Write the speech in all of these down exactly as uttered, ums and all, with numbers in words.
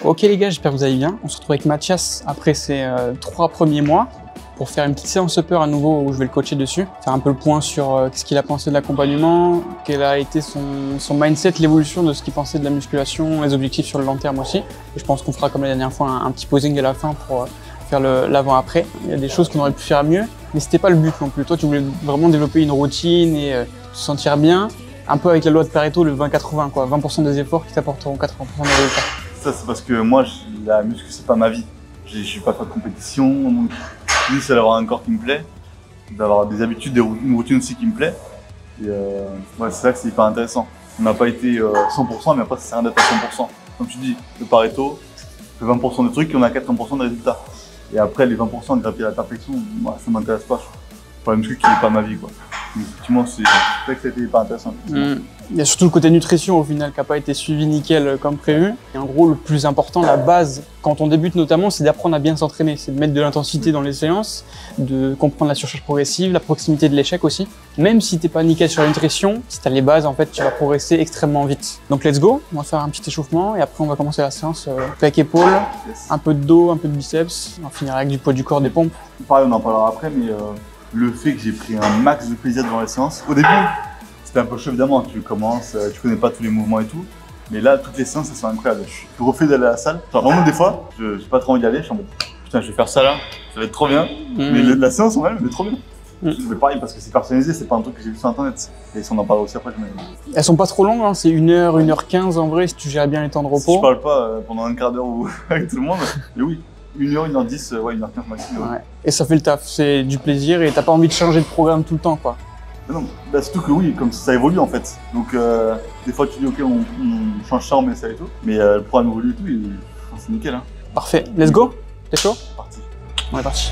Ok les gars, j'espère que vous allez bien. On se retrouve avec Mathias après ces euh, trois premiers mois pour faire une petite séance upper à nouveau où je vais le coacher dessus. Faire un peu le point sur euh, ce qu'il a pensé de l'accompagnement, quel a été son, son mindset, l'évolution de ce qu'il pensait de la musculation, les objectifs sur le long terme aussi. Et je pense qu'on fera comme la dernière fois un, un petit posing à la fin pour euh, faire l'avant-après. Il y a des choses qu'on aurait pu faire mieux, mais c'était pas le but non plus. Toi, tu voulais vraiment développer une routine et euh, te sentir bien. Un peu avec la loi de Pareto, le vingt quatre-vingts, quoi. vingt pour cent des efforts qui t'apporteront quatre-vingts pour cent des résultats. Ça, c'est parce que moi, la muscu, c'est pas ma vie. Je suis pas fait de compétition. Donc, l'idée, c'est d'avoir un corps qui me plaît, d'avoir des habitudes, une routine aussi qui me plaît. Et euh, ouais, c'est ça que c'est hyper intéressant. On n'a pas été euh, cent pour cent, mais après, ça sert à rien d'être à cent pour cent. Comme tu dis, le Pareto, fait vingt pour cent de trucs et on a quatre-vingts pour cent de résultats. Et après, les vingt pour cent de gravir à la perfection, moi, ça m'intéresse pas. Pour la muscu qui n'est pas ma vie, quoi. Donc, effectivement, c'est vrai que ça a été hyper intéressant. Mmh. Il y a surtout le côté nutrition au final qui n'a pas été suivi nickel comme prévu. Et en gros, le plus important, la base, quand on débute notamment, c'est d'apprendre à bien s'entraîner. C'est de mettre de l'intensité dans les séances, de comprendre la surcharge progressive, la proximité de l'échec aussi. Même si t'es pas nickel sur la nutrition, si t'as les bases, en fait, tu vas progresser extrêmement vite. Donc let's go, on va faire un petit échauffement et après on va commencer la séance euh, pec épaule, un peu de dos, un peu de biceps. On finira avec du poids du corps, des pompes. Pareil, on en parlera après, mais euh, le fait que j'ai pris un max de plaisir devant la séance, au début, c'était un peu chaud évidemment, tu commences, tu connais pas tous les mouvements et tout. Mais là, toutes les séances, elles sont incroyables. Je suis refait d'aller à la salle. Genre vraiment des fois, je j'ai pas trop envie d'y aller. Je suis en mode, putain, je vais faire ça là, ça va être trop bien. Mmh. Mais le, la séance en elle, elle est trop bien. Mmh. Mais pareil, parce que c'est personnalisé, c'est pas un truc que j'ai vu sur internet. Et si on en parle aussi après, je me... Elles sont pas trop longues, hein. C'est une heure, une heure quinze en vrai, si tu gères bien les temps de repos. Si je parle pas euh, pendant un quart d'heure ou avec tout le monde, mais oui. une heure, une heure dix, ouais, une heure quinze maximum. Ouais. Et ça fait le taf, c'est du plaisir et t'as pas envie de changer de programme tout le temps, quoi. Non, bah, surtout que oui, comme ça, ça évolue en fait. Donc euh, des fois tu dis ok, on, on change ça, on met ça et tout. Mais euh, le programme évolue et tout, et c'est nickel. Hein. Parfait, let's go. T'es chaud? Parti. On est parti.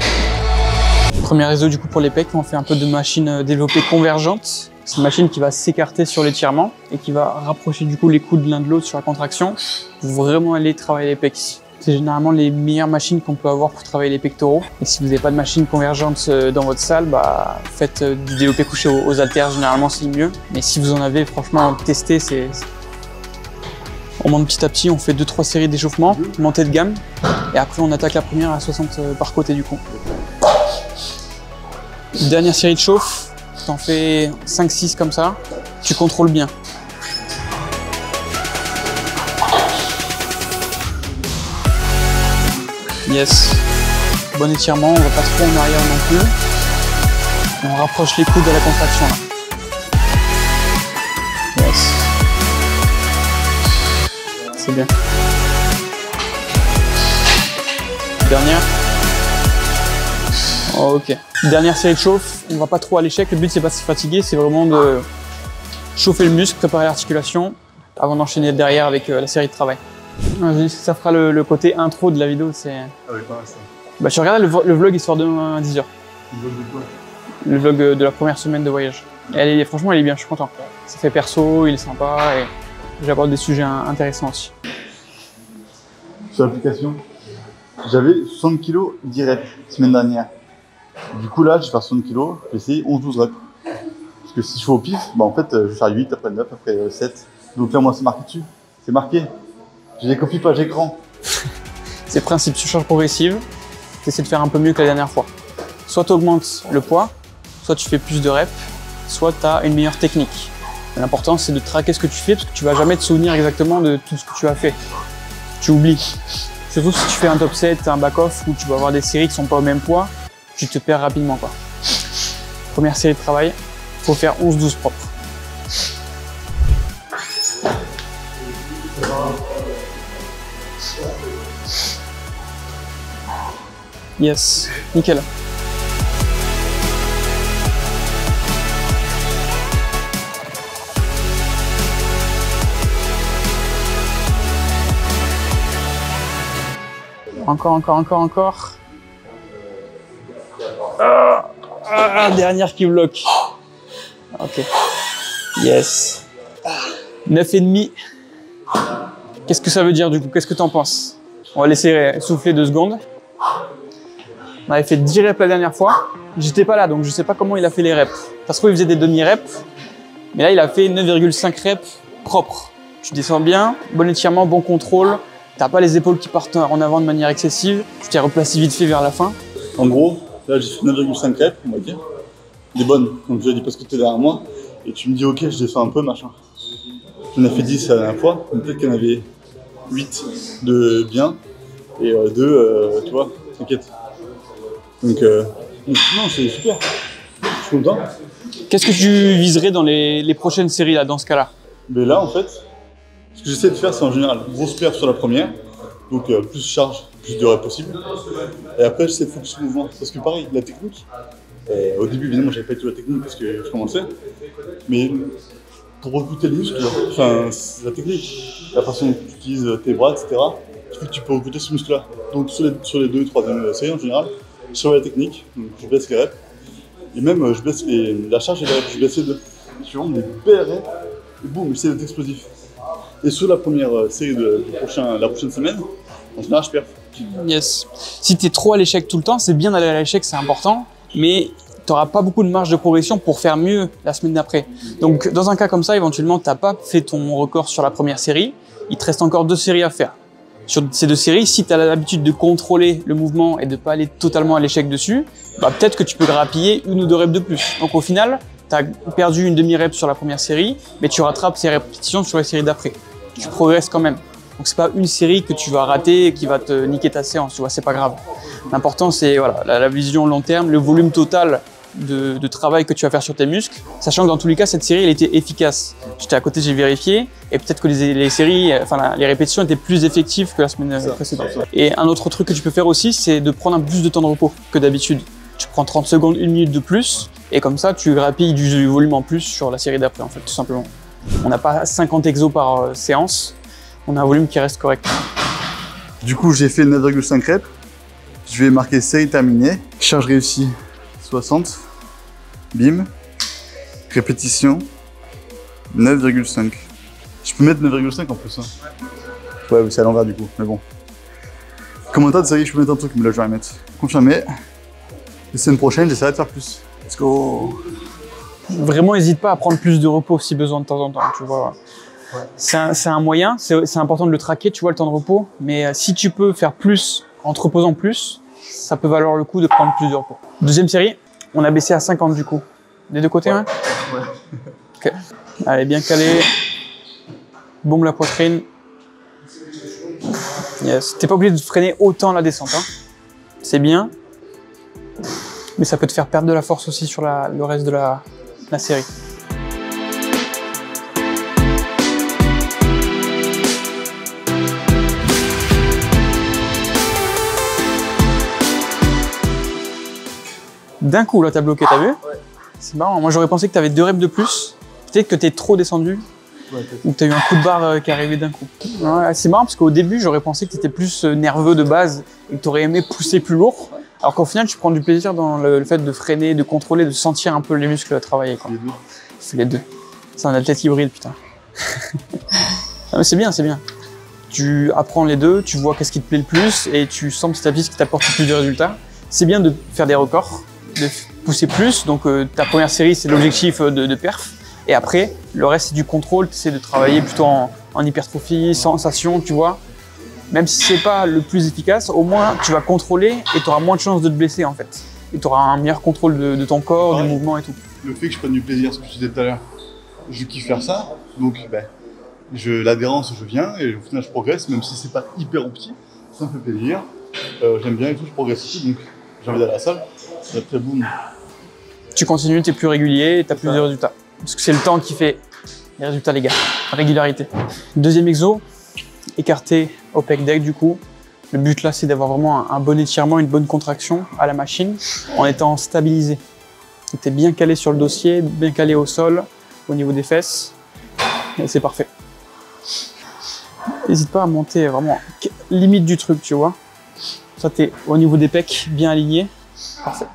Premier réseau du coup pour les pecs, on fait un peu de machine développée convergente. C'est une machine qui va s'écarter sur l'étirement et qui va rapprocher du coup les coudes l'un de l'autre sur la contraction pour vraiment aller travailler les pecs. C'est généralement les meilleures machines qu'on peut avoir pour travailler les pectoraux. Et si vous n'avez pas de machine convergente dans votre salle, bah faites du développé couché aux, aux haltères, généralement c'est mieux. Mais si vous en avez, franchement, testez, c'est... On monte petit à petit, on fait deux trois séries d'échauffement, montée de gamme. Et après on attaque la première à soixante par côté du coup. Dernière série de chauffe, t'en fais cinq six comme ça, tu contrôles bien. Yes. Bon étirement, on va pas trop en arrière non plus. On rapproche les coudes à la contraction là. Yes. C'est bien. Dernière. Oh, ok. Dernière série de chauffe, on va pas trop à l'échec. Le but c'est pas de se fatiguer, c'est vraiment de chauffer le muscle, préparer l'articulation avant d'enchaîner derrière avec la série de travail. Ça fera le, le côté intro de la vidéo, c'est... Ah oui, pas mal ça. Bah tu regardes le, le vlog, il sort demain à dix heures. Le vlog de quoi? Le vlog de la première semaine de voyage. Et elle est, franchement, elle est bien, je suis content. Ça fait perso, il est sympa et j'aborde des sujets intéressants aussi. Sur l'application, j'avais soixante kilos dix reps semaine dernière. Du coup là, je vais faire soixante kilos, je vais essayer onze douze reps. Parce que si je fais au pif, bah en fait, je vais faire huit, après neuf, après sept. Donc là, moi, c'est marqué dessus. C'est marqué. J'ai des copies page écran. C'est le principe surcharge progressive. Tu essaies de faire un peu mieux que la dernière fois. Soit tu augmentes le poids, soit tu fais plus de reps, soit tu as une meilleure technique. L'important, c'est de traquer ce que tu fais parce que tu vas jamais te souvenir exactement de tout ce que tu as fait. Tu oublies. Surtout si tu fais un top set, un back-off où tu vas avoir des séries qui sont pas au même poids, tu te perds rapidement, quoi. Première série de travail, il faut faire onze douze propres. Yes, nickel. Encore, encore, encore, encore. Ah, ah, dernière qui bloque. Ok. Yes. neuf et demi. Qu'est-ce que ça veut dire du coup? Qu'est-ce que tu en penses? On va laisser souffler deux secondes. On avait fait dix reps la dernière fois. J'étais pas là, donc je sais pas comment il a fait les reps. Ça se trouve, il faisait des demi-reps. Mais là, il a fait neuf virgule cinq reps propres. Tu descends bien, bon étirement, bon contrôle. T'as pas les épaules qui partent en avant de manière excessive, tu t'es replacé vite fait vers la fin. En gros, là j'ai fait neuf virgule cinq reps, on va dire. Des bonnes, comme je l'ai dit parce que tu es derrière moi. Et tu me dis ok, je descends un peu, machin. J'en ai fait dix la dernière fois, peut-être qu'il y en avait huit de bien et euh, deux, euh, tu vois, t'inquiète. Donc, euh, donc non, c'est super. Je suis content. Qu'est-ce que tu viserais dans les, les prochaines séries là, dans ce cas-là? Mais là, en fait, ce que j'essaie de faire, c'est en général grosse perf sur la première, donc euh, plus charge, plus de reps possible. Et après, j'essaie de focus sur le mouvement. Parce que pareil, la technique, euh, au début, évidemment, j'avais pas du tout la technique parce que je commençais. Mais pour recruter les muscles, enfin, la technique, la façon dont tu utilises tes bras, et cetera, qui fait que tu peux recruter ce muscle-là. Donc sur les, sur les deux, troisième séries en général, je travaille la technique, donc je baisse les reps. Et même, je baisse les, la charge et les reps, je baisse les deux. Je fais vraiment des belles reps, et boum, j'essaie d'être explosif. Et sur la première série de, de prochain, la prochaine semaine, en général, je perds. Yes. Si tu es trop à l'échec tout le temps, c'est bien d'aller à l'échec, c'est important, mais tu n'auras pas beaucoup de marge de progression pour faire mieux la semaine d'après. Donc, dans un cas comme ça, éventuellement, tu n'as pas fait ton record sur la première série, il te reste encore deux séries à faire. Sur ces deux séries, si tu as l'habitude de contrôler le mouvement et de ne pas aller totalement à l'échec dessus, bah, peut-être que tu peux grappiller une ou deux reps de plus. Donc, au final, tu as perdu une demi-rep sur la première série, mais tu rattrapes ces répétitions sur les séries d'après. Tu progresses quand même. Donc, c'est pas une série que tu vas rater et qui va te niquer ta séance, tu vois, c'est pas grave. L'important, c'est voilà, la, la vision long terme, le volume total de, de travail que tu vas faire sur tes muscles, sachant que dans tous les cas, cette série, elle était efficace. J'étais à côté, j'ai vérifié, et peut-être que les, les séries, enfin, la, les répétitions étaient plus effectives que la semaine ça, précédente. Ça, ça. Et un autre truc que tu peux faire aussi, c'est de prendre un peu plus de temps de repos que d'habitude. Tu prends trente secondes, une minute de plus, et comme ça, tu grappilles du, du volume en plus sur la série d'après, en fait, tout simplement. On n'a pas cinquante exos par euh, séance, on a un volume qui reste correct. Du coup, j'ai fait neuf virgule cinq reps. Je vais marquer série terminée. Charge réussie soixante. Bim. Répétition neuf virgule cinq. Je peux mettre neuf virgule cinq en plus. Hein. Ouais, ouais c'est à l'envers du coup, mais bon. Commentaire de série, je peux mettre un truc, mais là je vais rien mettre. Confirmé. La semaine prochaine, j'essaierai de faire plus. Let's go. Vraiment, n'hésite pas à prendre plus de repos si besoin de temps en temps, tu vois. Ouais. C'est un, un moyen, c'est important de le traquer, tu vois, le temps de repos. Mais euh, si tu peux faire plus en te reposant plus, ça peut valoir le coup de prendre plus de repos. Deuxième série, on a baissé à cinquante du coup. Des deux côtés, ouais. Ouais. Ok. Allez, bien calé. Bombe la poitrine. Yes. T'es pas obligé de freiner autant la descente. Hein. C'est bien. Mais ça peut te faire perdre de la force aussi sur la, le reste de la, la série. D'un coup, là, t'as bloqué, t'as vu? Ouais. C'est marrant. Moi, j'aurais pensé que t'avais deux reps de plus. Peut-être que t'es trop descendu. Ouais, ou que t'as eu un coup de barre euh, qui est arrivé d'un coup. Ouais, c'est marrant parce qu'au début, j'aurais pensé que t'étais plus euh, nerveux de base et que t'aurais aimé pousser plus lourd. Alors qu'au final, tu prends du plaisir dans le, le fait de freiner, de contrôler, de sentir un peu les muscles travailler. Quoi. Les deux. C'est les deux. C'est un athlète hybride, putain. Ah, mais c'est bien, c'est bien. Tu apprends les deux, tu vois qu'est-ce qui te plaît le plus et tu sens petit à petit ce qui t'apporte le plus de résultats. C'est bien de faire des records, de pousser plus. Donc euh, ta première série, c'est l'objectif de, de perf. Et après, le reste, c'est du contrôle, c'est de travailler plutôt en, en hypertrophie, sensation, tu vois. Même si c'est pas le plus efficace, au moins tu vas contrôler et tu auras moins de chances de te blesser en fait. Et tu auras un meilleur contrôle de, de ton corps, ouais, du mouvement et tout. Le fait que je prenne du plaisir, ce que je disais tout à l'heure, je kiffe faire ça, donc ben, l'adhérence, je viens et au final je progresse, même si c'est pas hyper opti, ça me fait plaisir, euh, j'aime bien et tout, je progresse aussi, donc j'ai envie d'aller à la salle, et après boum. Tu continues, tu es plus régulier et tu as plus de résultats. Parce que c'est le temps qui fait les résultats, les gars. Régularité. Deuxième exo, écarté au pec deck du coup. Le but là, c'est d'avoir vraiment un, un bon étirement, une bonne contraction à la machine en étant stabilisé. Tu es bien calé sur le dossier, bien calé au sol, au niveau des fesses. Et c'est parfait. N'hésite pas à monter vraiment limite du truc, tu vois. Ça, tu es au niveau des pecs, bien aligné. Parfait.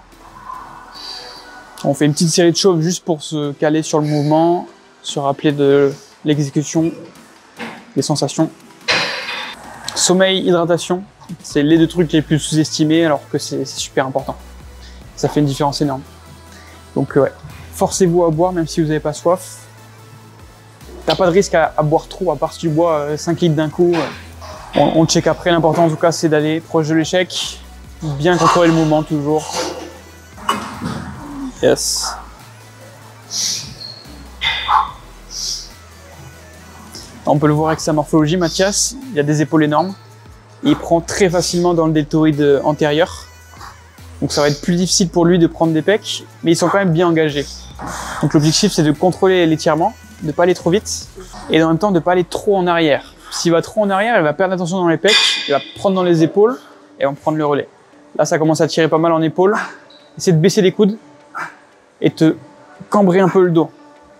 On fait une petite série de chauves juste pour se caler sur le mouvement, se rappeler de l'exécution, les sensations. Sommeil, hydratation, c'est les deux trucs les plus sous-estimés alors que c'est super important. Ça fait une différence énorme. Donc ouais, forcez-vous à boire même si vous n'avez pas soif. T'as pas de risque à, à boire trop, à part si tu bois euh, cinq litres d'un coup. Euh, On, on check après, l'important en tout cas c'est d'aller proche de l'échec, bien contrôler le mouvement toujours. Yes. On peut le voir avec sa morphologie, Mathias, il a des épaules énormes. Il prend très facilement dans le deltoïde antérieur. Donc ça va être plus difficile pour lui de prendre des pecs, mais ils sont quand même bien engagés. Donc l'objectif c'est de contrôler l'étirement, de ne pas aller trop vite, et en même temps de ne pas aller trop en arrière. S'il va trop en arrière, il va perdre l'attention dans les pecs, il va prendre dans les épaules, et va prendre le relais. Là ça commence à tirer pas mal en épaules. Essaie de baisser les coudes, et te cambrer un peu le dos.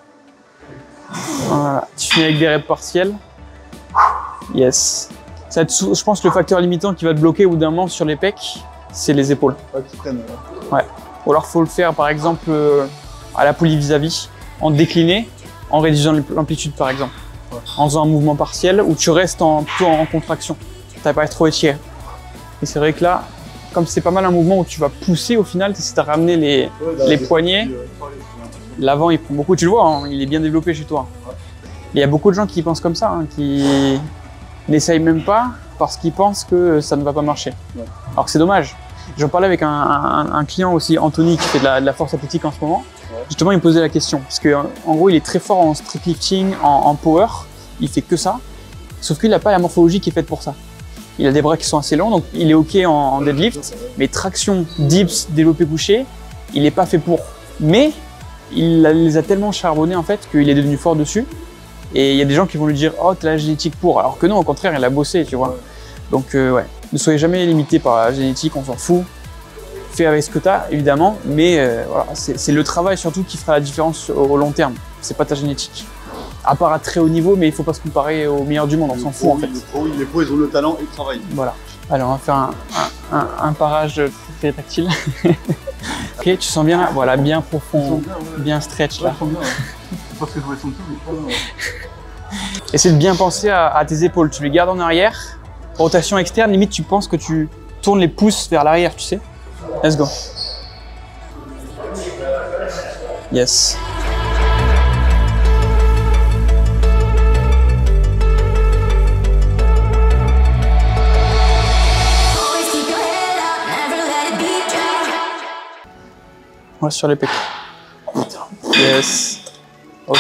Voilà, tu finis avec des reps partiels. Yes. Ça va être, je pense, le facteur limitant qui va te bloquer au bout d'un moment sur les pecs, c'est les épaules. Ouais, qui prennent, ouais. Ouais. Ou alors, faut le faire, par exemple, euh, à la poulie vis-à-vis, en décliné, en réduisant l'amplitude, par exemple. Ouais. En faisant un mouvement partiel où tu restes en, plutôt en contraction. Tu n'as pas à être trop étiré. Et c'est vrai que là, comme c'est pas mal un mouvement où tu vas pousser, au final, tu essaies de ramener les, ouais, les poignets. Euh, L'avant, il prend beaucoup, tu le vois, hein, il est bien développé chez toi. Ouais. Il y a beaucoup de gens qui pensent comme ça, hein, qui n'essayent même pas parce qu'ils pensent que ça ne va pas marcher. Ouais. Alors que c'est dommage. J'en parlais avec un, un, un client aussi, Anthony, qui fait de la, de la force athlétique en ce moment. Ouais. Justement, il me posait la question. Parce qu'en en gros, il est très fort en street lifting, en, en power. Il fait que ça. Sauf qu'il n'a pas la morphologie qui est faite pour ça. Il a des bras qui sont assez longs, donc il est OK en, en deadlift. Mais traction, dips, développé couché, il n'est pas fait pour. Mais il les a tellement charbonnés en fait qu'il est devenu fort dessus. Et il y a des gens qui vont lui dire « Oh, t'as la génétique pour ». Alors que non, au contraire, il a bossé, tu vois. Ouais. Donc euh, ouais, ne soyez jamais limité par la génétique, on s'en fout. Fais avec ce que t'as, évidemment, mais euh, voilà, c'est le travail surtout qui fera la différence au, au long terme. C'est pas ta génétique. À part à très haut niveau, mais il faut pas se comparer aux meilleurs du monde, on s'en fout en fait. Oui, les pros, ils ont le talent et le travail. Voilà. Alors on va faire un, un, un, un parage très tactile. Ok, tu sens bien là, voilà, bien profond, bien, ouais. bien stretch là. Ouais, bien, ouais. Parce que je vois son tout, mais pas ouais. Essaie de bien penser à, à tes épaules, tu les gardes en arrière. Rotation externe, limite tu penses que tu tournes les pouces vers l'arrière, tu sais. Let's go. Yes. Ouais, sur les pecs. Yes. Ok.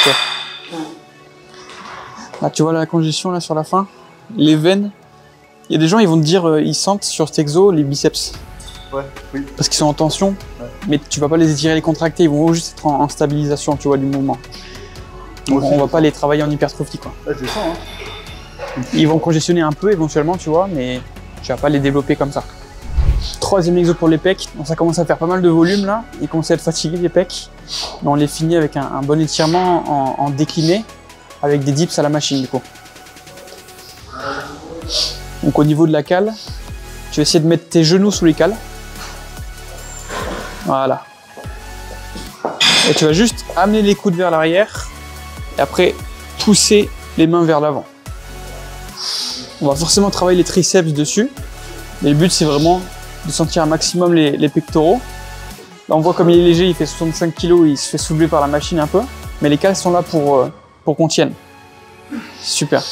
Là, tu vois la congestion là sur la fin, les veines. Il y a des gens, ils vont te dire, euh, ils sentent sur cet exo les biceps. Ouais, oui. Parce qu'ils sont en tension, ouais. Mais tu vas pas les étirer, les contracter, ils vont juste être en, en stabilisation, tu vois, du mouvement. Donc, on va pas les travailler en hypertrophie, quoi. Ouais, je le sens, hein. Ils vont congestionner un peu éventuellement, tu vois, mais tu vas pas les développer comme ça. Troisième exo pour les pecs. Donc, ça commence à faire pas mal de volume là. Ils commencent à être fatigués les pecs. Mais on les finit avec un, un bon étirement en, en décliné, avec des dips à la machine du coup. Donc au niveau de la cale, tu vas essayer de mettre tes genoux sous les cales. Voilà. Et tu vas juste amener les coudes vers l'arrière et après pousser les mains vers l'avant. On va forcément travailler les triceps dessus, mais le but c'est vraiment de sentir un maximum les, les pectoraux. Là on voit comme il est léger, il fait soixante-cinq kilos, il se fait soulever par la machine un peu, mais les cales sont là pour, euh, pour qu'on tienne. Super.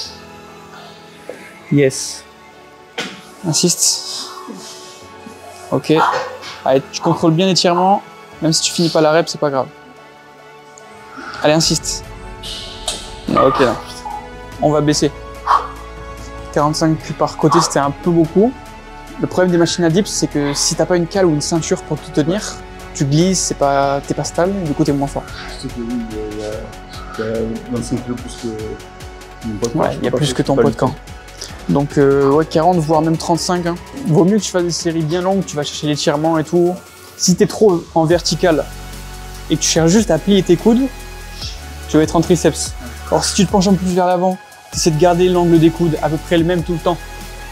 Yes. Insiste. Ok. Allez, tu contrôles bien l'étirement, même si tu finis pas la rep, c'est pas grave. Allez, insiste. Ok, là. On va baisser. quarante-cinq par côté, c'était un peu beaucoup. Le problème des machines à dips, c'est que si t'as pas une cale ou une ceinture pour te tenir, tu glisses, c'est pas, t'es pas stable, du coup t'es moins fort. Je sais que oui, il y a vingt-cinq kilos plus que mon pote. Ouais, il y a plus que ton pote camp. Donc euh, ouais, quarante voire même trente-cinq. Hein. Vaut mieux que tu fasses des séries bien longues, tu vas chercher l'étirement et tout. Si t'es trop en vertical et que tu cherches juste à plier tes coudes, tu vas être en triceps. Alors si tu te penches un peu plus vers l'avant, tu essaies de garder l'angle des coudes à peu près le même tout le temps.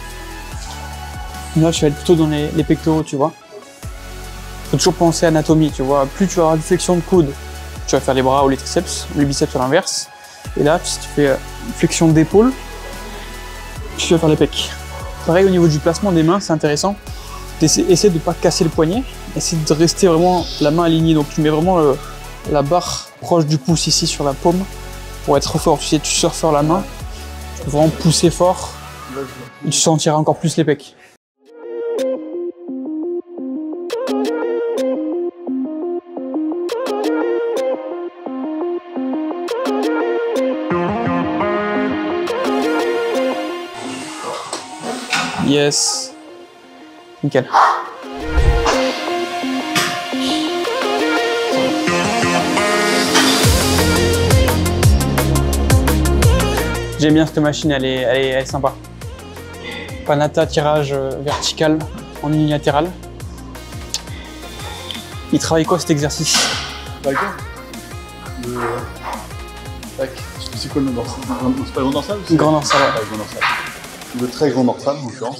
Là, tu vas être plutôt dans les, les pectoraux, tu vois. Faut toujours penser à anatomie, tu vois. Plus tu vas avoir de flexion de coude, tu vas faire les bras ou les triceps, ou les biceps à l'inverse. Et là, si tu fais flexion d'épaule, tu vas faire les pecs. Pareil au niveau du placement des mains, c'est intéressant. Essaie de ne pas casser le poignet, essaie de rester vraiment la main alignée. Donc tu mets vraiment le, la barre proche du pouce ici sur la paume pour être fort. Tu sais, tu surfeurs la main, tu peux vraiment pousser fort. et tu sentiras encore plus les pecs. Yes. Nickel. J'aime bien cette machine, elle est, elle est, elle est sympa. Panata, tirage vertical en unilatéral. Il travaille quoi cet exercice? D'accord. Le... Tac. C'est quoi le nom dorsal? C'est pas le grand dorsal? Grand dorsal, ouais. Ah, le grand dorsal. Le très grand dorsal, en l'occurrence.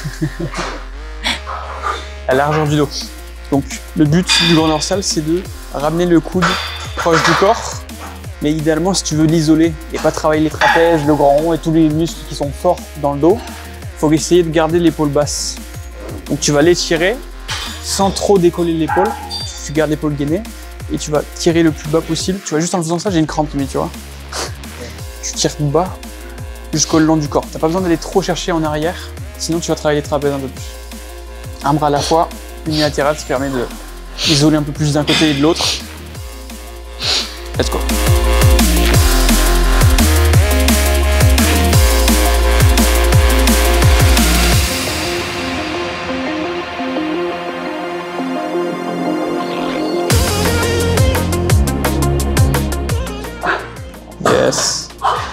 La largeur du dos. Donc, le but du grand dorsal, c'est de ramener le coude proche du corps. Mais idéalement, si tu veux l'isoler et pas travailler les trapèzes, le grand rond et tous les muscles qui sont forts dans le dos, il faut essayer de garder l'épaule basse. Donc, tu vas l'étirer sans trop décoller l'épaule. Tu gardes l'épaule gainée et tu vas tirer le plus bas possible. Tu vois, juste en faisant ça, j'ai une crampe, mais tu vois. Tu tires bas jusqu'au long du corps. Tu n'as pas besoin d'aller trop chercher en arrière, sinon tu vas travailler les trapèzes un peu plus. Un bras à la fois, unilatéral, ça permet de isoler un peu plus d'un côté et de l'autre. Let's go. Yes.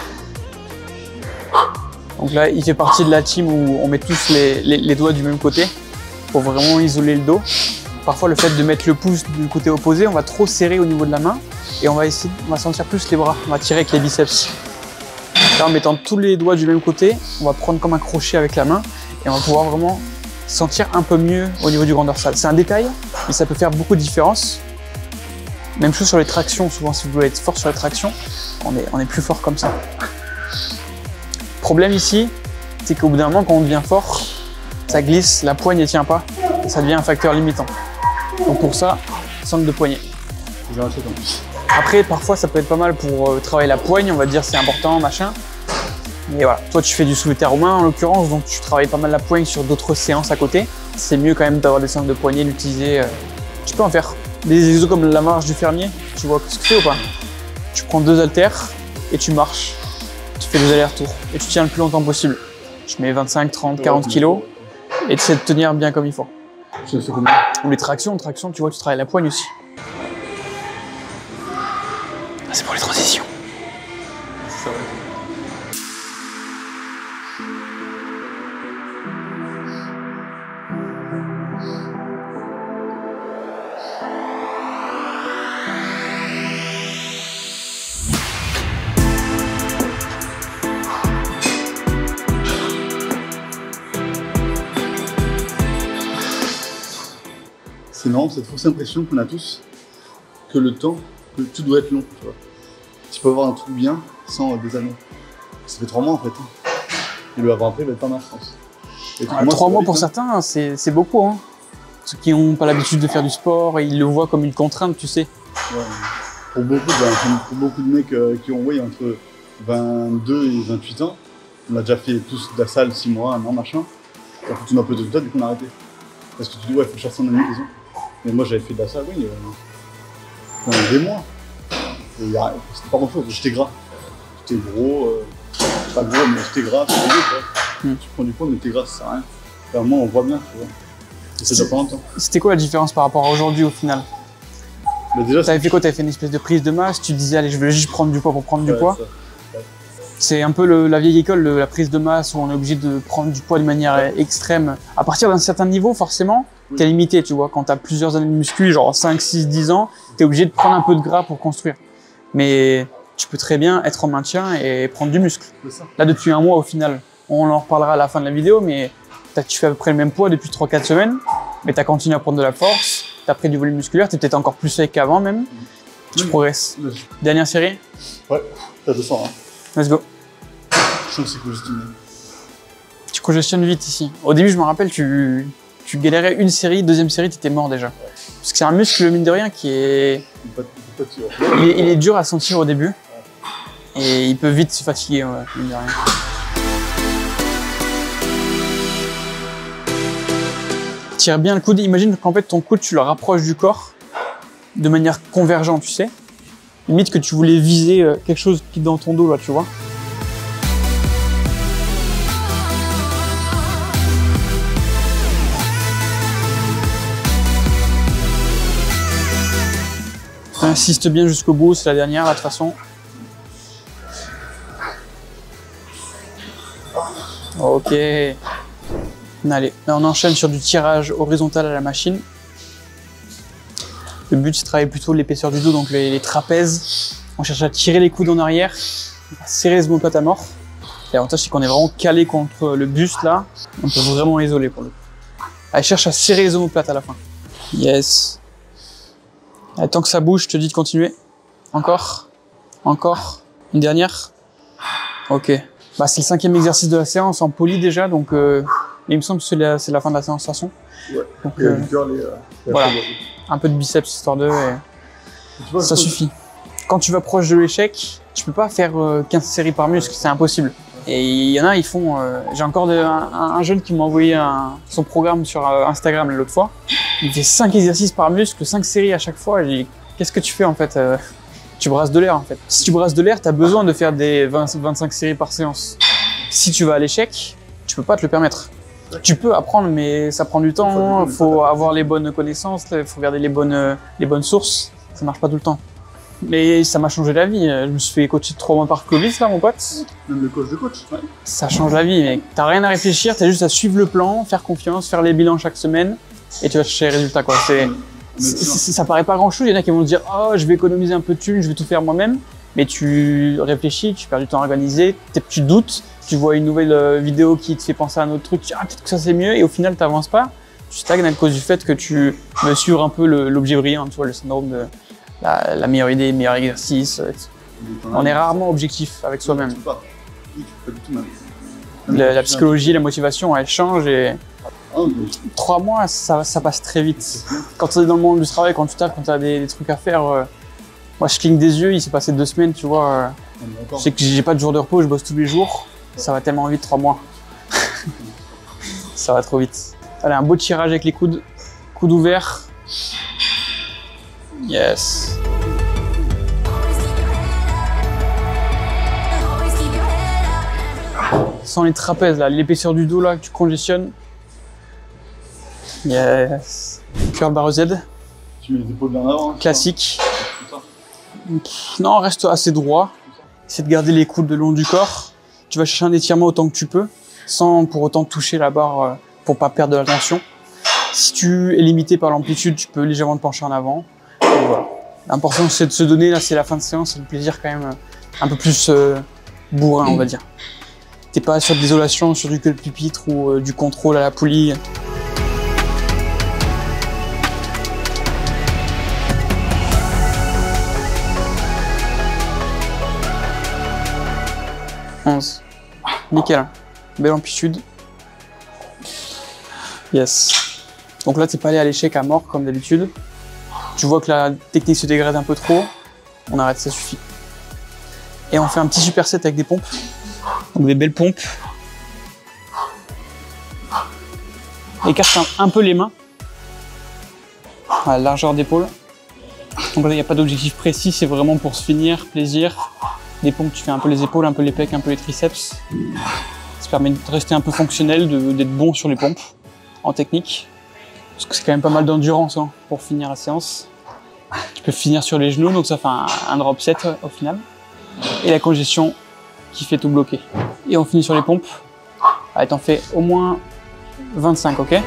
Donc là, il fait partie de la team où on met tous les, les, les doigts du même côté pour vraiment isoler le dos. Parfois, le fait de mettre le pouce du côté opposé, on va trop serrer au niveau de la main et on va essayer, on va sentir plus les bras. On va tirer avec les biceps. Là, en mettant tous les doigts du même côté, on va prendre comme un crochet avec la main et on va pouvoir vraiment sentir un peu mieux au niveau du grand dorsal. C'est un détail, mais ça peut faire beaucoup de différence. Même chose sur les tractions. Souvent, si vous voulez être fort sur les tractions, on est, on est plus fort comme ça. Problème ici, c'est qu'au bout d'un moment, quand on devient fort, ça glisse, la poigne ne tient pas, et ça devient un facteur limitant. Donc pour ça, centre de poignet. Après, parfois, ça peut être pas mal pour euh, travailler la poigne, on va dire c'est important, machin. Mais voilà, toi tu fais du soulevé terre romain en l'occurrence, donc tu travailles pas mal la poigne sur d'autres séances à côté. C'est mieux quand même d'avoir des centres de poignet, d'utiliser. Euh, tu peux en faire des exos comme la marche du fermier, tu vois ce que c'est ou pas? Tu prends deux haltères et tu marches. Tu fais deux allers-retours et tu tiens le plus longtemps possible. Tu mets vingt-cinq, trente, quarante kilos et tu sais te tenir bien comme il faut. Ou les tractions, tractions, tu vois, tu travailles la poigne aussi. Ah, c'est pour les transitions. Ça va. C'est marrant cette fausse impression qu'on a tous que le temps, que tout doit être long. Tu vois. Tu peux avoir un truc bien sans des années. Ça fait trois mois en fait. Hein. Et le avoir après va être pas mal, je pense. Et ah, trois mois pour certains, c'est beaucoup. Hein. Ceux qui n'ont pas l'habitude de faire du sport, ils le voient comme une contrainte, tu sais. Ouais. Pour, beaucoup, ben, pour beaucoup de mecs euh, qui ont ouais, entre vingt-deux et vingt-huit ans, on a déjà fait tous de la salle six mois, un an, machin. Et après, tu n'as pas de résultats, du coup on a arrêté. Parce que tu dis, ouais, il faut que je fasse son année maison. Mais moi, j'avais fait de la salle, oui, euh, pendant des mois. C'était pas grand chose, j'étais gras. J'étais gros, euh, pas gros, mais j'étais gras, c'est dégueu, tu vois. Mm. Tu prends du poids, mais t'es gras, ça sert à rien. Enfin, moi, on voit bien, tu vois. C'est déjà pas longtemps. C'était quoi la différence par rapport à aujourd'hui au final? Bah, déjà, t'avais fait quoi? T'avais fait une espèce de prise de masse, tu te disais, allez, je veux juste prendre du poids pour prendre ouais, du poids. Ouais. C'est un peu le, la vieille école de la prise de masse où on est obligé de prendre du poids de manière ouais. extrême. À partir d'un certain niveau, forcément, oui. t'es limité, tu vois. Quand t'as plusieurs années de muscu, genre cinq, six, dix ans, t'es obligé de prendre un peu de gras pour construire. Mais tu peux très bien être en maintien et prendre du muscle. Là, depuis un mois au final, on en reparlera à la fin de la vidéo, mais tu fais à peu près le même poids depuis trois quatre semaines, mais tu as continué à prendre de la force, tu as pris du volume musculaire, tu es peut-être encore plus sec qu'avant même. Mmh. Tu mmh. progresses. Mmh. Dernière série? Ouais, t'as deux cents. Hein. Let's go. Je trouve que c'est congestionné. Tu congestionnes vite ici. Au début, je me rappelle, tu, tu galérais une série, deuxième série, tu étais mort déjà. Ouais. Parce que c'est un muscle, mine de rien, qui est... Il est, il est dur à sentir au début. Ouais. Et il peut vite se fatiguer, ouais, mine de rien. tires bien le coude. Imagine qu'en fait ton coude tu le rapproches du corps de manière convergente, tu sais. Limite que tu voulais viser quelque chose qui est dans ton dos là, tu vois. Insiste bien jusqu'au bout, c'est la dernière là, de toute façon. Ok. Allez, là on enchaîne sur du tirage horizontal à la machine. Le but c'est de travailler plutôt l'épaisseur du dos, donc les, les trapèzes. On cherche à tirer les coudes en arrière, à serrer les omoplates à mort. L'avantage c'est qu'on est vraiment calé contre le buste là. On peut vraiment isoler pour le coup. Allez, cherche à serrer les omoplates à la fin. Yes. Allez, tant que ça bouge, je te dis de continuer. Encore. Encore. Une dernière. Ok. Bah, c'est le cinquième exercice de la séance en poly déjà, donc euh, il me semble que c'est la, la fin de la séance de toute façon. Ouais. Donc, euh, les, euh, voilà. Un peu de biceps histoire de, et vois, ça suffit. Quand tu vas proche de l'échec, tu peux pas faire euh, quinze séries par muscle, c'est impossible. Et il y en a, ils font. Euh, J'ai encore de, un, un jeune qui m'a envoyé un, son programme sur euh, Instagram l'autre fois. Il fait cinq exercices par muscle, cinq séries à chaque fois. J'ai dit, qu'est-ce que tu fais en fait? euh, Tu brasses de l'air en fait. Si tu brasses de l'air, tu as besoin de faire des vingt à vingt-cinq séries par séance. Si tu vas à l'échec, tu peux pas te le permettre. Tu peux apprendre, mais ça prend du temps. Il faut avoir les bonnes connaissances, il faut regarder les bonnes, les bonnes sources. Ça marche pas tout le temps. Mais ça m'a changé la vie. Je me suis fait coacher trois mois par Clovis, là, mon pote. Même le coach de coach. Ouais. Ça change la vie, mec. T'as rien à réfléchir, t'as juste à suivre le plan, faire confiance, faire les bilans chaque semaine, et tu vas chercher les résultats, quoi. C'est, ça paraît pas grand chose. Il y en a qui vont te dire, oh, je vais économiser un peu de thunes, je vais tout faire moi-même. Mais tu réfléchis, tu perds du temps à organiser, tu doutes, tu vois une nouvelle vidéo qui te fait penser à un autre truc, tu dis, ah, peut-être que ça c'est mieux, et au final, t'avances pas. Tu stagnes à cause du fait que tu mesures un peu l'objet brillant, tu vois, le syndrome de la, la meilleure idée, le meilleur exercice. On est rarement objectif avec soi-même. La, la psychologie, la motivation, elle change et trois mois, ça, ça passe très vite. Quand tu es dans le monde du travail, quand tu tapes, quand tu as des, des trucs à faire, euh, moi je cligne des yeux, il s'est passé deux semaines, tu vois. Euh, je sais que j'ai pas de jour de repos, je bosse tous les jours. Ça va tellement vite, trois mois. Ça va trop vite. Allez, un beau tirage avec les coudes, coudes ouverts. Yes. Sans les trapèzes, là, l'épaisseur du dos là que tu congestionnes. Yes. Curl barre Z. Tu mets les épaules bien avant. Classique. Non, reste assez droit. Essaie de garder les coudes le long du corps. Tu vas chercher un étirement autant que tu peux, sans pour autant toucher la barre pour pas perdre de la tension. Si tu es limité par l'amplitude, tu peux légèrement te pencher en avant. Voilà. L'important c'est de se donner, là c'est la fin de séance, c'est le plaisir quand même un peu plus euh, bourrin, on va dire. T'es pas sur de l'isolation, sur du queue de pupitre ou euh, du contrôle à la poulie. onze. Nickel. Belle amplitude. Yes. Donc là, t'es pas allé à l'échec à mort comme d'habitude. Tu vois que la technique se dégrade un peu trop. On arrête, ça suffit. Et on fait un petit superset avec des pompes. Donc des belles pompes. Écarte un, un peu les mains. À la largeur d'épaule. Donc là, il n'y a pas d'objectif précis, c'est vraiment pour se finir, plaisir. Des pompes, tu fais un peu les épaules, un peu les pecs, un peu les triceps. Ça permet de rester un peu fonctionnel, d'être bon sur les pompes, en technique. Parce que c'est quand même pas mal d'endurance hein, pour finir la séance. Tu peux finir sur les genoux, donc ça fait un, un drop set au final. Et la congestion qui fait tout bloquer. Et on finit sur les pompes. Allez, t'en fais au moins vingt-cinq, ok?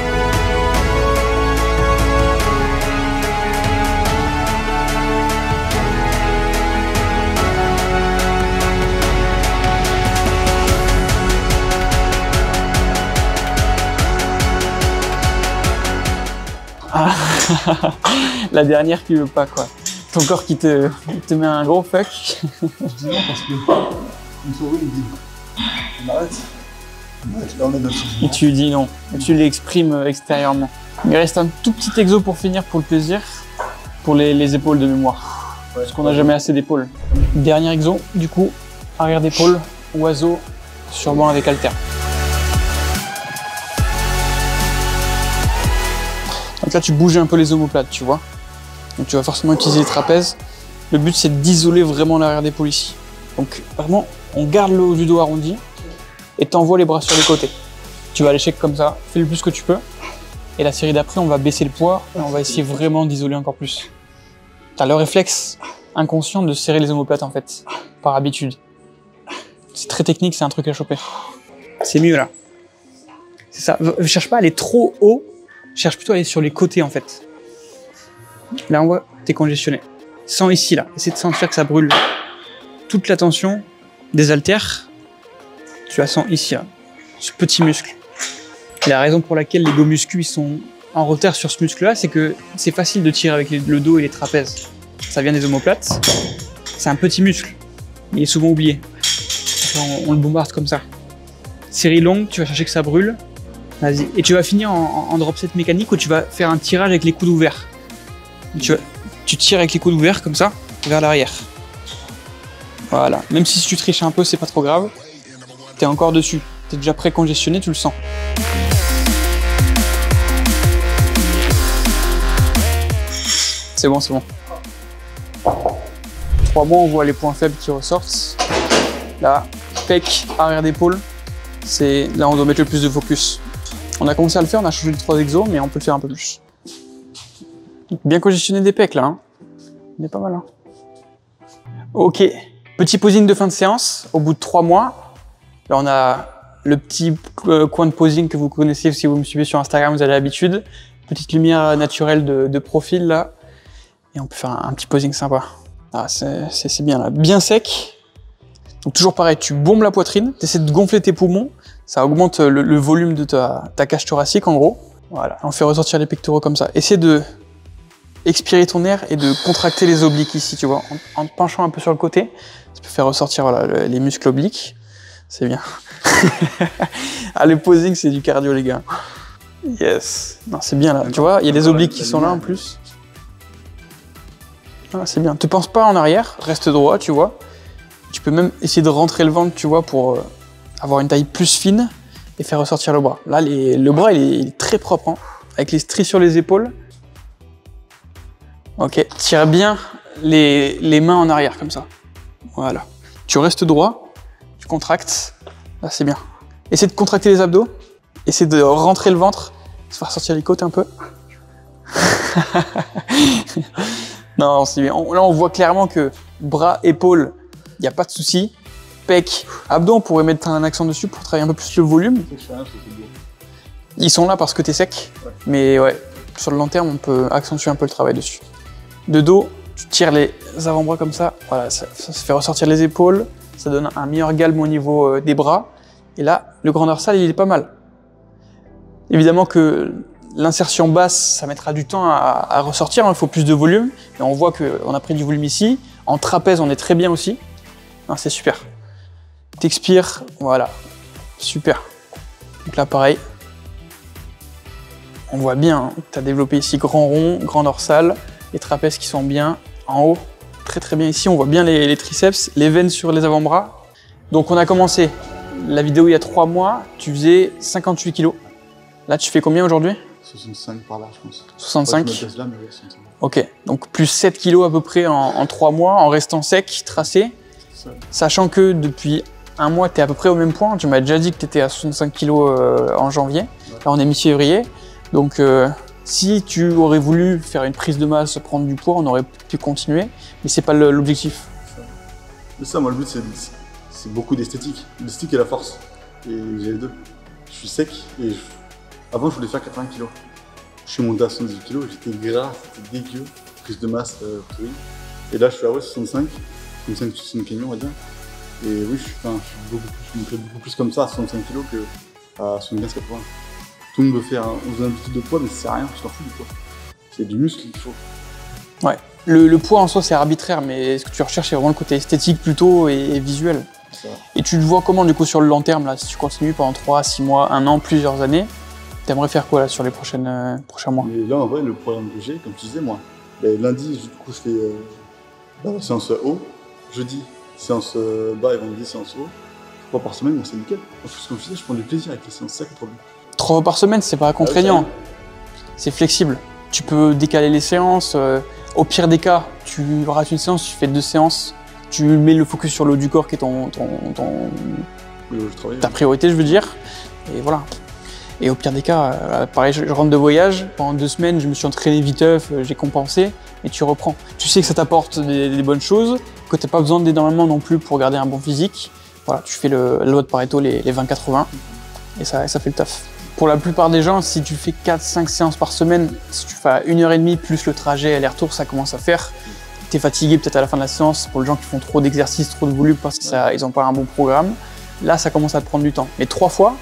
Ah, la dernière qui veut pas quoi. Ton corps qui te, te met un gros fuck. Je dis non parce que une souris me dit on arrête. On arrête. Et tu lui dis non. Et tu l'exprimes extérieurement. Il reste un tout petit exo pour finir pour le plaisir. Pour les, les épaules de mémoire. Ouais, parce qu'on n'a jamais assez d'épaules. Dernier exo, du coup, arrière d'épaule, oiseau, sur banc avec haltère. Donc là, tu bouges un peu les omoplates, tu vois. Donc tu vas forcément utiliser les trapèzes. Le but, c'est d'isoler vraiment l'arrière d'épaule ici. Donc vraiment, on garde le haut du dos arrondi et t'envoies les bras sur les côtés. Tu vas à l'échec comme ça, fais le plus que tu peux. Et la série d'après, on va baisser le poids et on va essayer vraiment d'isoler encore plus. T'as le réflexe inconscient de serrer les omoplates en fait, par habitude. C'est très technique, c'est un truc à choper. C'est mieux là. C'est ça, ne cherche pas à aller trop haut, cherche plutôt à aller sur les côtés en fait. Là on voit, t'es congestionné. Sens ici là, essaie de sentir que ça brûle. Toute la tension des haltères, tu la sens ici là, ce petit muscle. Et la raison pour laquelle les go muscu ils sont en retard sur ce muscle là, c'est que c'est facile de tirer avec les, le dos et les trapèzes. Ça vient des omoplates, c'est un petit muscle, il est souvent oublié. On, on le bombarde comme ça. Série longue, tu vas chercher que ça brûle. Vas-y. Et tu vas finir en, en, en drop set mécanique où tu vas faire un tirage avec les coudes ouverts. Tu, vas, tu tires avec les coudes ouverts comme ça, vers l'arrière. Voilà. Même si tu triches un peu, c'est pas trop grave. T'es encore dessus. T'es déjà pré-congestionné, tu le sens. C'est bon, c'est bon. Trois mois, on voit les points faibles qui ressortent. Là, pec, arrière d'épaule, c'est là on doit mettre le plus de focus. On a commencé à le faire, on a changé de trois exos, mais on peut le faire un peu plus. Bien congestionné des pecs là, hein. On est pas mal. Hein. Ok, petit posing de fin de séance, au bout de trois mois. Là on a le petit euh, coin de posing que vous connaissez si vous me suivez sur Instagram, vous avez l'habitude. Petite lumière naturelle de, de profil là. Et on peut faire un, un petit posing sympa. Ah, c'est bien là, bien sec. Donc toujours pareil, tu bombes la poitrine, tu essaies de gonfler tes poumons, ça augmente le, le volume de ta, ta cage thoracique en gros. Voilà, on fait ressortir les pectoraux comme ça. Essaie de expirer ton air et de contracter les obliques ici, tu vois, en, en te penchant un peu sur le côté. Ça peut faire ressortir voilà, le, les muscles obliques, c'est bien. Ah, le posing, c'est du cardio les gars. Yes, non c'est bien là, tu vois, il y a des obliques qui sont là en plus. Ah, c'est bien, te penses pas en arrière, reste droit, tu vois. Tu peux même essayer de rentrer le ventre, tu vois, pour euh, avoir une taille plus fine et faire ressortir le bras. Là, les, le bras, il est, il est très propre, hein, avec les stries sur les épaules. Ok, tire bien les, les mains en arrière, comme ça. Voilà. Tu restes droit, tu contractes. Là, c'est bien. Essaie de contracter les abdos. Essaie de rentrer le ventre, se faire sortir les côtes un peu. Non, c'est bien. On, là, on voit clairement que bras, épaules, il n'y a pas de souci. Pec, abdos, on pourrait mettre un accent dessus pour travailler un peu plus le volume. Ils sont là parce que tu es sec, ouais. Mais ouais, sur le long terme, on peut accentuer un peu le travail dessus. De dos, tu tires les avant-bras comme ça, voilà, ça, ça se fait ressortir les épaules, ça donne un meilleur galbe au niveau euh, des bras. Et là, le grand dorsal, il est pas mal. Évidemment que l'insertion basse, ça mettra du temps à, à ressortir, hein, il faut plus de volume. Et on voit qu'on a pris du volume ici. En trapèze, on est très bien aussi. C'est super. T'expires, voilà, super. Donc là, pareil. On voit bien, hein, tu as développé ici grand rond, grand dorsal, les trapèzes qui sont bien en haut. Très très bien ici, on voit bien les, les triceps, les veines sur les avant-bras. Donc on a commencé la vidéo il y a trois mois, tu faisais cinquante-huit kilos. Là, tu fais combien aujourd'hui? soixante-cinq par là, je pense. soixante-cinq. Ouais, là, mais ouais, soixante-cinq. Ok, donc plus sept kilos à peu près en, en trois mois, en restant sec, tracé. Sachant que depuis un mois, tu es à peu près au même point. Tu m'as déjà dit que tu étais à soixante-cinq kilos euh, en janvier. Ouais. Là, on est mi-février. Donc, euh, si tu aurais voulu faire une prise de masse, prendre du poids, on aurait pu continuer. Mais c'est pas l'objectif. Mais ça, moi, le but, c'est beaucoup d'esthétique. L'esthétique et la force. Et j'ai les deux. Je suis sec et je... avant, je voulais faire quatre-vingts kilos. Je suis monté à soixante-dix kilos, j'étais gras, c'était dégueu. Prise de masse euh, pourrie. Et là, je suis à ouais, soixante-cinq. soixante-cinq, soixante-quinze, on va dire. Et oui, je suis, enfin, je suis beaucoup plus, je me fais beaucoup plus comme ça à soixante-cinq kilos qu'à soixante-quinze quatre-vingts. Tout le monde veut faire un, on veut un petit de poids, mais c'est rien, tu t'en fous du poids. C'est du muscle qu'il faut. Ouais, le, le poids en soi c'est arbitraire, mais ce que tu recherches c'est vraiment le côté esthétique plutôt et, et visuel. Et tu te vois comment du coup sur le long terme, là, si tu continues pendant trois, six mois, un an, plusieurs années, t'aimerais faire quoi là sur les prochaines, euh, prochains mois? Et là en vrai, le programme que j'ai, comme tu disais moi, ben, lundi du coup je fais euh, bah, la séance haut, jeudi séance euh, bas et vendredi séance haut. Trois par semaine, bon, c'est nickel. En plus, comme je disais, je prends du plaisir avec les séances, c'est ça qui est trop bien. Trois fois par semaine, c'est pas contraignant. C'est flexible. Tu peux décaler les séances. Euh, au pire des cas, tu rates une séance, tu fais deux séances. Tu mets le focus sur le haut du corps qui est ton, ton, ton, ta priorité, je veux dire. Et voilà. Et au pire des cas, euh, pareil, je, je rentre de voyage. Pendant deux semaines, je me suis entraîné viteuf, euh, j'ai compensé. Et tu reprends. Tu sais que ça t'apporte des, des bonnes choses, que tu n'as pas besoin d'énormément non plus pour garder un bon physique. Voilà, tu fais le, la loi de Pareto, les, les vingt quatre-vingts, et ça, ça fait le taf. Pour la plupart des gens, si tu fais quatre cinq séances par semaine, si tu fais une heure et demie plus le trajet aller-retour, ça commence à faire. Tu es fatigué peut-être à la fin de la séance pour les gens qui font trop d'exercices, trop de volume parce qu'ils n'ont pas un bon programme. Là, ça commence à te prendre du temps. Mais trois fois,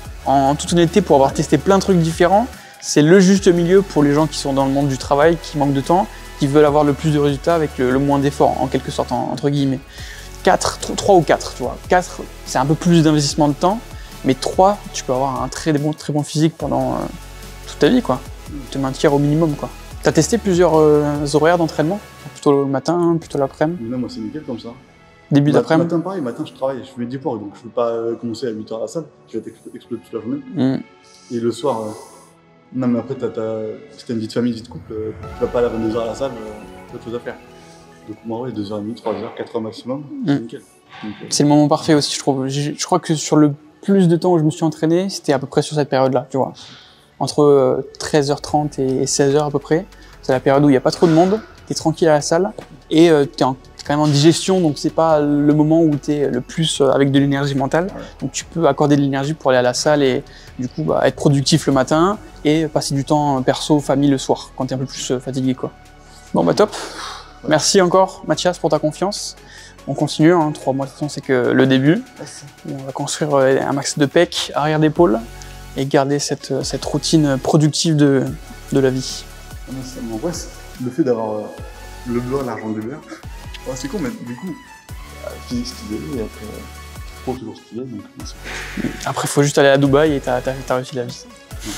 en toute honnêteté, pour avoir testé plein de trucs différents, c'est le juste milieu pour les gens qui sont dans le monde du travail, qui manquent de temps, qui veulent avoir le plus de résultats avec le, le moins d'efforts, en quelque sorte, en, entre guillemets. quatre, trois ou quatre, tu vois. quatre, c'est un peu plus d'investissement de temps, mais trois, tu peux avoir un très bon, très bon physique pendant euh, toute ta vie, quoi. Te maintenir au minimum, quoi. T'as testé plusieurs euh, horaires d'entraînement? Plutôt le matin, plutôt l'après-midi? Non, moi c'est nickel comme ça. Début d'après-midi? Matin, pareil, matin je travaille, je fais du sport, donc je peux pas euh, commencer à huit heures à la salle, je vais être exploser toute la journée. Mm. Et le soir, euh, non mais après, t'as, t'as, si t'as une vie de famille, une vie de couple, euh, tu vas pas aller à vingt-deux heures à la salle, euh, t'as autre chose à faire. Donc moi, ouais, deux heures trente, trois heures, quatre heures maximum, c'est mmh. nickel. nickel. C'est le moment parfait aussi, je trouve. Je, je crois que sur le plus de temps où je me suis entraîné, c'était à peu près sur cette période-là, tu vois. Entre euh, treize heures trente et seize heures à peu près. C'est la période où il n'y a pas trop de monde, t'es tranquille à la salle, et euh, t'es, en, t'es quand même en digestion, donc c'est pas le moment où t'es le plus euh, avec de l'énergie mentale. Ouais. Donc tu peux accorder de l'énergie pour aller à la salle et du coup bah, être productif le matin et passer du temps perso, famille le soir, quand t'es un peu plus euh, fatigué, quoi. Bon bah top. Ouais. Merci encore Mathias pour ta confiance. On continue, hein. Trois mois de temps c'est que le début. Merci. On va construire euh, un max de pecs, arrière d'épaule et garder cette, cette routine productive de, de la vie. En vrai, le fait d'avoir euh, le blanc, l'argent du beurre, ouais, c'est con, mais du coup, euh, physique stylé et après, euh, pro toujours stylé. Donc, après, il faut juste aller à Dubaï et t'as, t'as, t'as réussi la vie.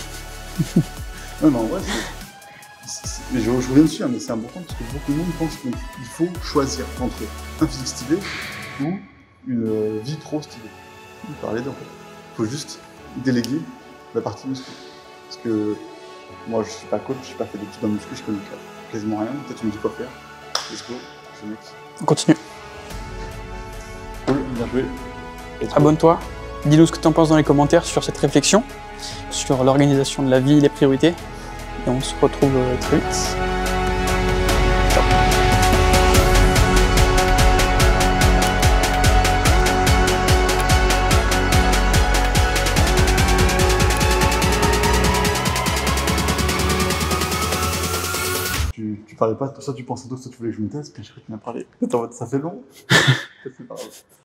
Ouais, mais en vrai, c'est, c'est, mais je, je reviens dessus, hein, mais c'est important parce que beaucoup de monde pense qu'il faut choisir entre un physique stylé ou une euh, vie trop stylée. On peut parler d'en fait. Il faut juste déléguer la partie muscle. Parce que moi, je suis pas coach, j'ai pas fait d'études en muscu, je connais quasiment rien. Peut-être tu me dis quoi faire. Let's go, je mec. On continue. Cool, bien joué. Abonne-toi. Dis-nous ce que tu en penses dans les commentaires sur cette réflexion, sur l'organisation de la vie, les priorités. Et on se retrouve très vite. Ciao. Tu, tu parlais pas, ça tu pensais toi, ça tu voulais que je me teste, puis je crois que tu m'as parlé. Attends, ça fait long. C'est pas grave.